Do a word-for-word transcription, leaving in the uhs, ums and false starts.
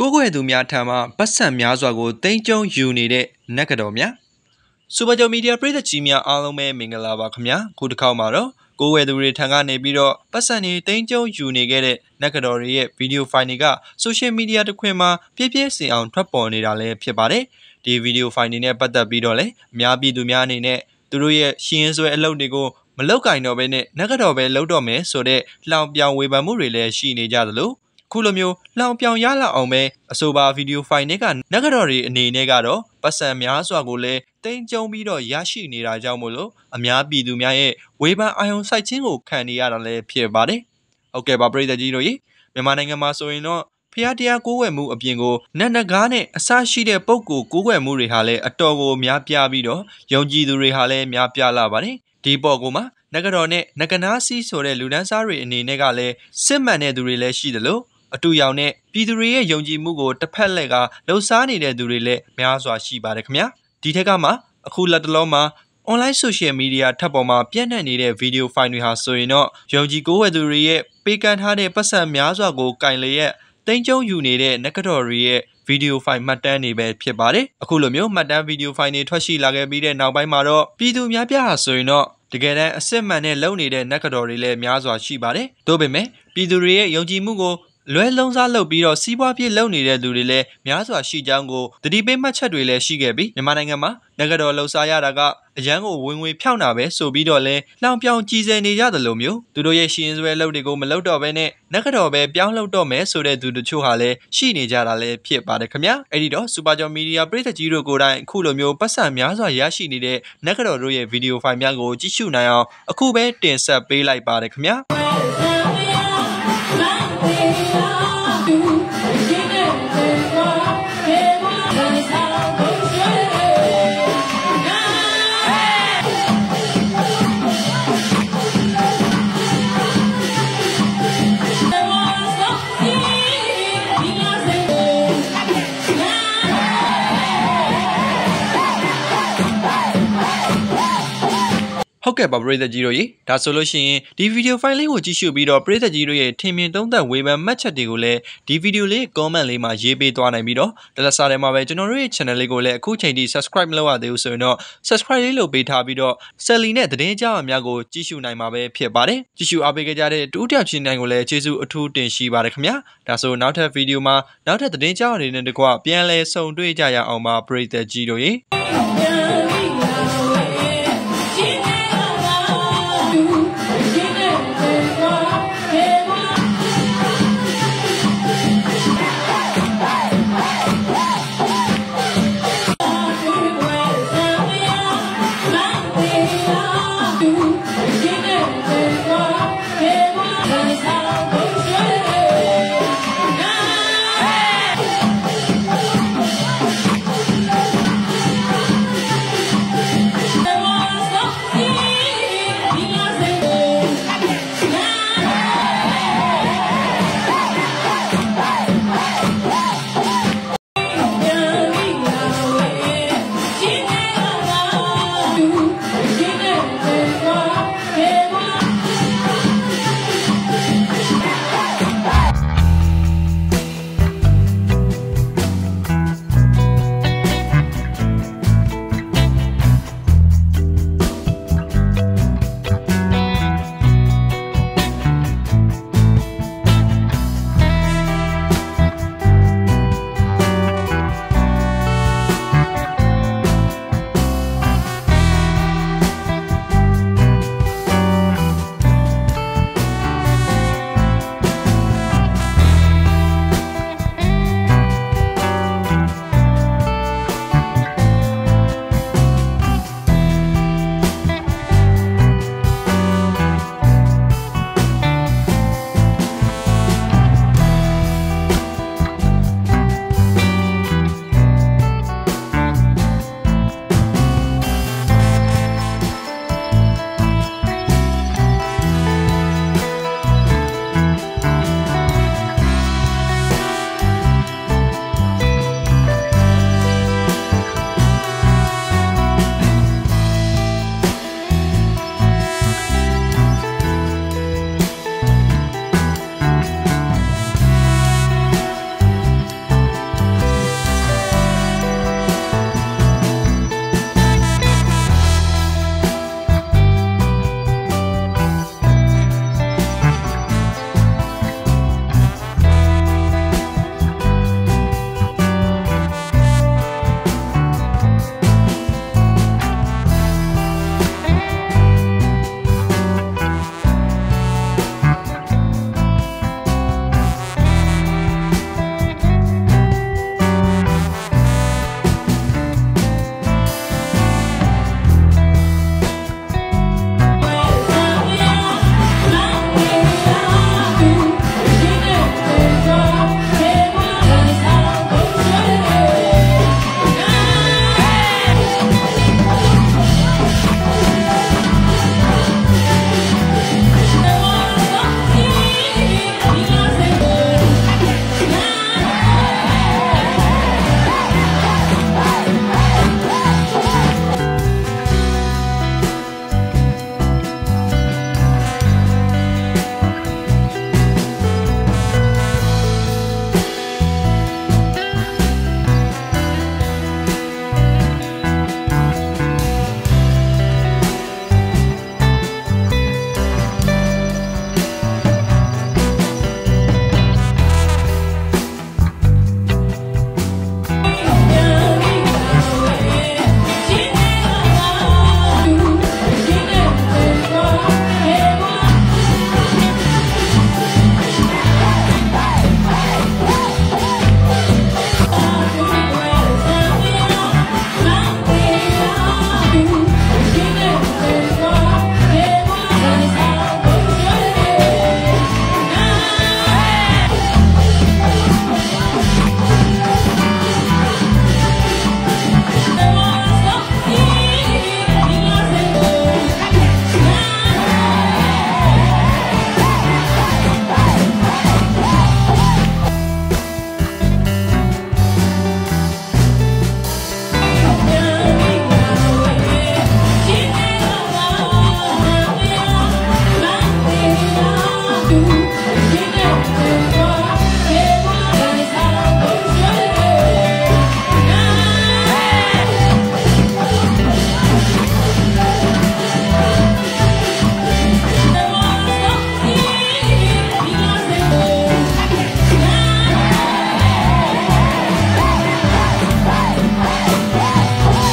ကိုကိုရဲ့သူများထံမှပတ်စံများစွာကိုတိမ်ကျုံယူနေတဲ့နက်ကတော့များစူပါဂျိုမီဒီယာပရိသတ်ကြီးများအားလုံးပဲမင်္ဂလာပါခင်ဗျာခုတစ်ခေါက်မှာတော့ကိုကိုရဲ့သူတွေထံကနေပြီးတော့ပတ်စံတွေတိမ်ကျုံယူနေခဲ့တဲ့နက်ကတော့တွေရဲ့ဗီဒီယိုဖိုင်တွေကဆိုရှယ်မီဒီယာတစ်ခွင်မှာပြည့်ပြည့်စင်အောင်ထွက်ပေါ်နေတာလည်းဖြစ်ပါတယ်ဒီဗီဒီယိုဖိုင်တွေနဲ့ပတ်သက်ပြီးတော့လည်းအများပြည်သူများအနေနဲ့သူတို့ရဲ့ရှင်းဆွဲအလုပ်တွေကိုမလောက်ကင်တော့ဘဲနဲ့နက်ကတော့ပဲလုပ်တော့မယ်ဆိုတဲ့လှောင်ပြောင်ဝေဖန်မှုတွေလည်းရှိနေကြသလိုခုလိုမျိုးလှောင်ပြောင်ရလောက်အောင်ပဲအဆိုပါဗီဒီယိုဖိုင်တွေကနက်ကတော့တွေအနေနဲ့ကတော့ပတ်စံများစွာကိုလည်းတိမ်ကျုံပြီးတော့ရရှိနေတာကြောင့်မို့လို့အများပြည်သူများရဲ့ဝေဖန်အာရုံစိုက်ခြင်းကိုခံနေရတာလည်းဖြစ်ပါတယ်။ဟုတ်ကဲ့ပါပရိသတ်ကြီးတို့ရေမြန်မာနိုင်ငံမှာဆိုရင်တော့ဖျားတရားကိုးကွယ်မှုအပြင်ကိုနတ်နဂါးနဲ့အစရှိတဲ့ပုံကိုကိုးကွယ်မှုတွေဟာလည်းအတော်ကိုများပြားပြီးတော့ယုံကြည်သူတွေဟာလည်းများပြားလာပါတယ်။ဒီပေါ်ကိုမှနဂတော်နဲ့နဂနာစီဆိုတဲ့လူဒန်းစားတွေအနေနဲ့ကလည်းစစ်မှန်တဲ့သူတွေလည်းရှိတယ်လို့အတူရောင်နဲ့ပြည်သူတွေရဲ့ယုံကြည်မှုကိုတစ်ဖက်လက်ကလှုပ်ရှားနေတဲ့သူတွေလည်းများစွာရှိပါတယ်ခင်ဗျာဒီထက်ကမှအခုလက်တလုံးမှာ online social media ထပ်ပေါ်မှာပြန့်နှံ့နေတဲ့ video file တွေဟာဆိုရင်တော့ယုံကြည်ကိုးဝယ်သူတွေရဲ့ပေးကမ်းထားတဲ့ပတ်စံများစွာကိုကင်လျက်တိမ်ကျုံယူနေတဲ့နဂတော်တွေရဲ့ video file မှတ်တမ်းတွေပဲဖြစ်ပါတယ်အခုလိုမျိုးမှတ်တမ်း video file တွေထွက်ရှိလာခဲ့ပြီးတဲ့နောက်ပိုင်းမှာတော့ပြည်သူများပြားဟာဆိုရင်တော့တကယ်တမ်းအစစ်မှန်နဲ့လုံနေတဲ့နက်ကတော့တွေလည်းများစွာရှိပါတယ်။ဒါပေမဲ့ပြည်သူတွေရဲ့ယုံကြည်မှုကိုလွဲလုံးစားလုပ်ပြီးတော့စီးပွားဖြစ်လုပ်နေတဲ့သူတွေလည်းများစွာရှိကြောင်းကိုတတိပေးမှတ်ချက်တွေလည်းရှိခဲ့ပြီးမြန်မာနိုင်ငံမှာနက်ကတော့လှုပ်ရှားရတာကအရန်ကိုဝင်ဝင်ဖြောင်းတာပဲဆိုပြီးတော့လဲလှောင်ပြောင်ကြီးစဲနေကြသလိုမျိုးသူတို့ရဲ့ရှင်စွဲလုပ်တွေကိုမလုပ်တော့ဘဲနဲ့နက်ကတော့ပဲပြောင်းလုပ်တော့မယ်ဆိုတဲ့သူတို့ချို့ဟာလည်းရှိနေကြတာလည်းဖြစ်ပါတယ်ခင်ဗျာအဲ့ဒီတော့စူပါဂျောမီဒီယာပရိသတ်ကြီးတို့ကိုယ်တိုင်အခုလိုမျိုးပတ်စံများစွာရရှိနေတဲ့နက်ကတော့တို့ရဲ့ဗီဒီယိုဖိုင်များကိုကြည့်ရှုနိုင်အောင်အခုပဲတင်ဆက်ပေးလိုက်ပါတယ်ခင်ဗျာဟုတ်ကဲ့ပါပရိသတ်ကြီးတို့ရေဒါဆိုလို့ရှိရင်ဒီဗီဒီယိုဖိုင်လေးကိုကြည့်ရှုပြီးတော့ပရိသတ်ကြီးတို့ရဲ့ထင်မြင်သုံးသပ်ဝေဖန်မှတ်ချက်တွေကိုလည်းဒီဗီဒီယိုလေး comment လေးမှာရေးပေးသွားနိုင်ပြီးတော့တလက်စားထဲမှာပဲကျွန်တော်တို့ရဲ့ channel လေးကိုလည်းအခုချိန်ထိ subscribe မလုပ်ရသေးဘူးဆိုရင်တော့ subscribe လေးလုပ်ပေးထားပြီးတော့ Sally နဲ့သတင်းကြောင်းအများကိုကြည့်ရှုနိုင်မှာပဲဖြစ်ပါတယ်ကြည့်ရှုအားပေးကြတဲ့တူးတယောက်ချင်းတိုင်းကိုလည်းကျေးဇူးအထူးတင်ရှိပါတယ်ခင်ဗျာဒါဆိုနောက်ထပ်ဗီဒီယိုမှာနောက်ထပ်သတင်းကြောင်းအနေနဲ့တကွပြန်လဲဆုံတွေ့ကြရအောင်ပါပရိသတ်ကြီးတို့ရေ